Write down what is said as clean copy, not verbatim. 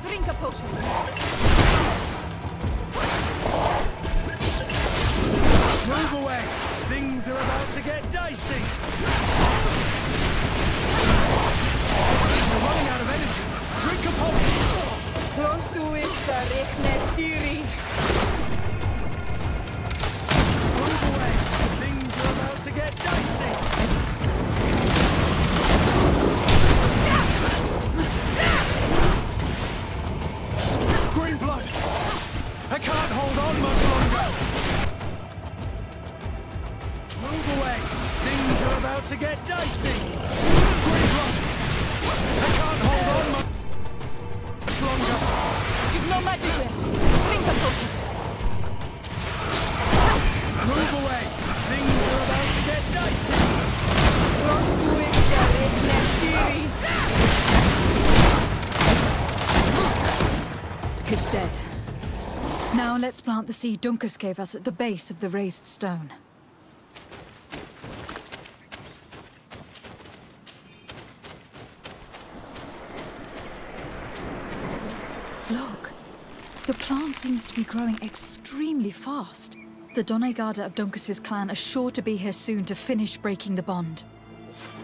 Drink a potion. Move away! Things are about to get dicey! We're running out of energy! Drink a potion! Close to is Sardet. Move away! Things are about to get dicey! Green blood! I can't hold on much longer! Move away! Things are about to get dicey! Green blood! I can't hold on much longer! You've no magic left. Drink a potion. Move away! Things are about to get dicey! Close to is Sardet. It's dead. Now let's plant the seed Dunkus gave us at the base of the raised stone. Look, the plant seems to be growing extremely fast. The Doneigada of Dunkus's clan are sure to be here soon to finish breaking the bond.